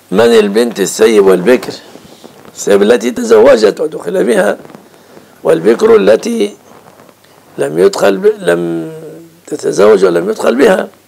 من البنت السيب والبكر؟ السيب التي تزوجت ودخل بها، والبكر التي لم تتزوج ولم يدخل بها.